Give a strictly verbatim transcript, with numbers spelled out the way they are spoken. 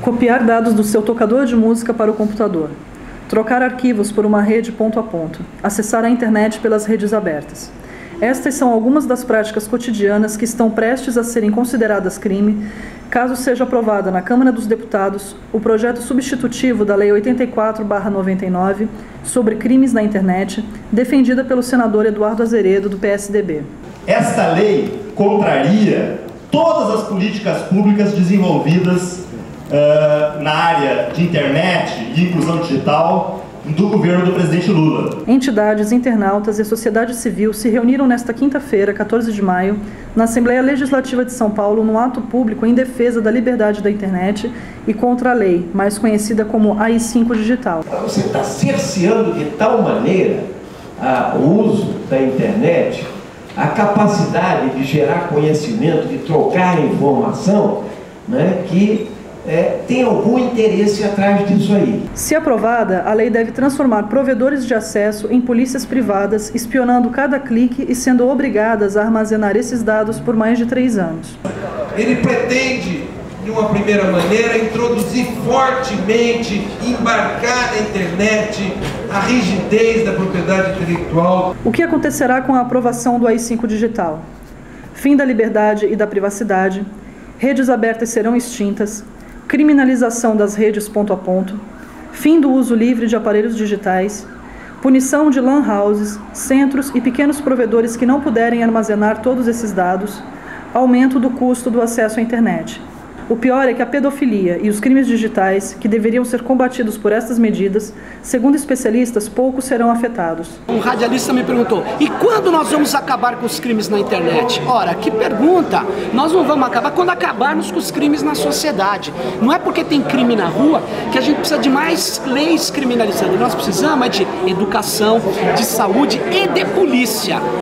Copiar dados do seu tocador de música para o computador. Trocar arquivos por uma rede ponto a ponto. Acessar a internet pelas redes abertas. Estas são algumas das práticas cotidianas que estão prestes a serem consideradas crime, caso seja aprovada na Câmara dos Deputados o projeto substitutivo da Lei oitenta e quatro barra noventa e nove sobre crimes na internet, defendida pelo senador Eduardo Azeredo, do P S D B. Esta lei contraria todas as políticas públicas desenvolvidas uh, na área de internet e inclusão digital do governo do presidente Lula. Entidades, internautas e sociedade civil se reuniram nesta quinta-feira, quatorze de maio, na Assembleia Legislativa de São Paulo, num ato público em defesa da liberdade da internet e contra a lei, mais conhecida como A I cinco Digital. Você está cerceando de tal maneira ah, o uso da internet, a capacidade de gerar conhecimento, de trocar informação, né, que É, tem algum interesse atrás disso aí. Se aprovada, a lei deve transformar provedores de acesso em polícias privadas, espionando cada clique e sendo obrigadas a armazenar esses dados por mais de três anos. Ele pretende, de uma primeira maneira, introduzir fortemente, embarcar na internet a rigidez da propriedade intelectual. O que acontecerá com a aprovação do A I cinco Digital? Fim da liberdade e da privacidade, redes abertas serão extintas, criminalização das redes ponto a ponto, fim do uso livre de aparelhos digitais, punição de lan houses, centros e pequenos provedores que não puderem armazenar todos esses dados, aumento do custo do acesso à internet. O pior é que a pedofilia e os crimes digitais, que deveriam ser combatidos por estas medidas, segundo especialistas, poucos serão afetados. Um radialista me perguntou, e quando nós vamos acabar com os crimes na internet? Ora, que pergunta! Nós não vamos acabar quando acabarmos com os crimes na sociedade. Não é porque tem crime na rua que a gente precisa de mais leis criminalizando. Nós precisamos é de educação, de saúde e de polícia.